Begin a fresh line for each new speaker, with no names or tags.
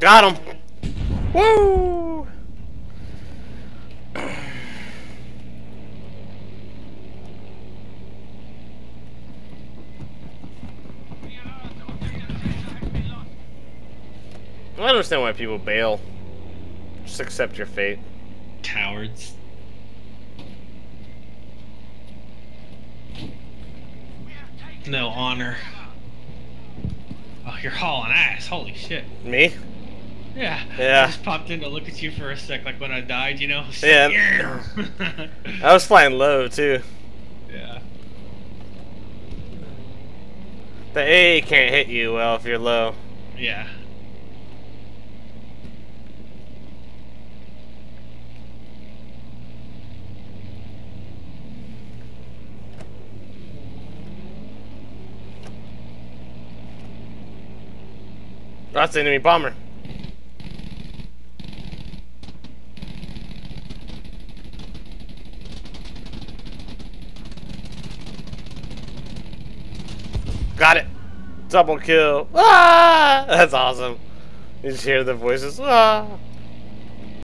Got him! Woo! I don't understand why people bail. Just accept your fate.
Cowards. No honor. Oh, you're hauling ass. Holy shit.
Me?
Yeah.
Yeah.
I just popped in to look at you for a sec, like when I died, you know? So,
Yeah. I was flying low, too.
Yeah.
The A can't hit you well if you're low.
Yeah.
That's the enemy bomber. Got it. Double kill. Ah! That's awesome. You just hear the voices. Ah!